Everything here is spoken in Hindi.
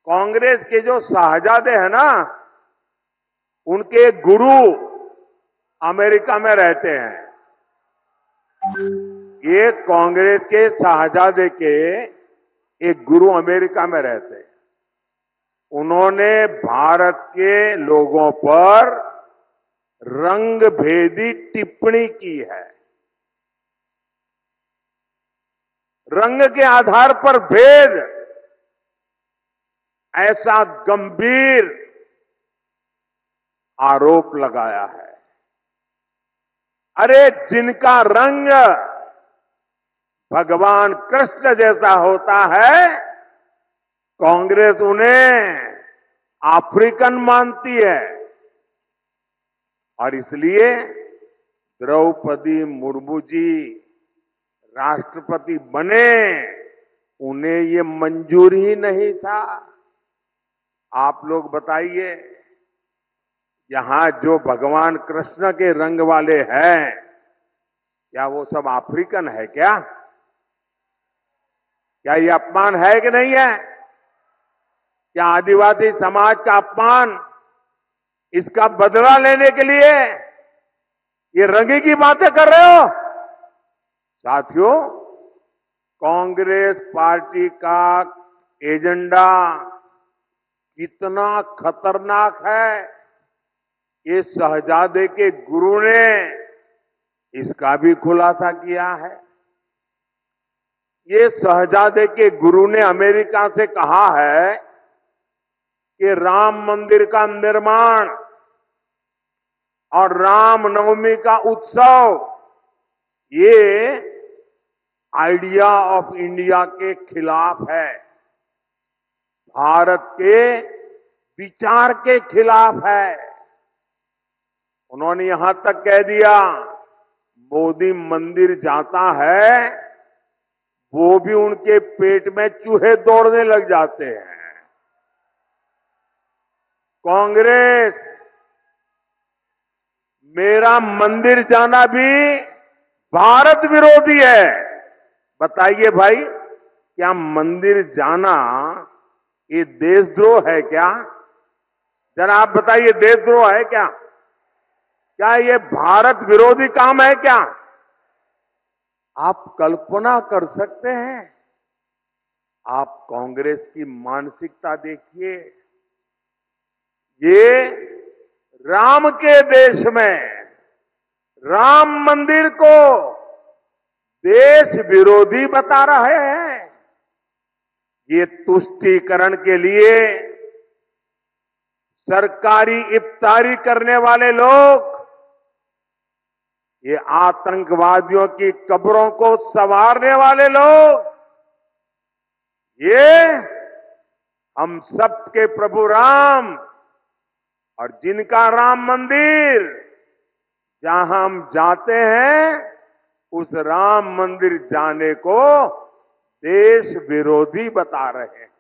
कांग्रेस के जो शाहजादे हैं ना, उनके गुरु अमेरिका में रहते हैं। ये कांग्रेस के शाहजादे के एक गुरु अमेरिका में रहते हैं। उन्होंने भारत के लोगों पर रंग भेदी टिप्पणी की है। रंग के आधार पर भेद, ऐसा गंभीर आरोप लगाया है। अरे जिनका रंग भगवान कृष्ण जैसा होता है, कांग्रेस उन्हें अफ्रीकन मानती है। और इसलिए द्रौपदी मुर्मू जी राष्ट्रपति बने, उन्हें ये मंजूर ही नहीं था। आप लोग बताइए, यहां जो भगवान कृष्ण के रंग वाले हैं, क्या वो सब अफ्रीकन है क्या? क्या ये अपमान है कि नहीं है? क्या आदिवासी समाज का अपमान, इसका बदला लेने के लिए ये रंगी की बातें कर रहे हो? साथियों, कांग्रेस पार्टी का एजेंडा कितना खतरनाक है, ये शहजादे के गुरु ने इसका भी खुलासा किया है। ये शहजादे के गुरु ने अमेरिका से कहा है कि राम मंदिर का निर्माण और रामनवमी का उत्सव ये आइडिया ऑफ इंडिया के खिलाफ है, भारत के विचार के खिलाफ है। उन्होंने यहां तक कह दिया, मोदी मंदिर जाता है, वो भी उनके पेट में चूहे दौड़ने लग जाते हैं। कांग्रेस, मेरा मंदिर जाना भी भारत विरोधी है। बताइए भाई, क्या मंदिर जाना ये देशद्रोह है क्या? जरा आप बताइए, देशद्रोह है क्या? क्या ये भारत विरोधी काम है क्या? आप कल्पना कर सकते हैं? आप कांग्रेस की मानसिकता देखिए। ये राम के देश में राम मंदिर को देश विरोधी बता रहे हैं। ये तुष्टीकरण के लिए सरकारी इफ्तारी करने वाले लोग, ये आतंकवादियों की कब्रों को संवारने वाले लोग, ये हम सबके प्रभु राम और जिनका राम मंदिर, जहां हम जाते हैं, उस राम मंदिर जाने को देश विरोधी बता रहे हैं।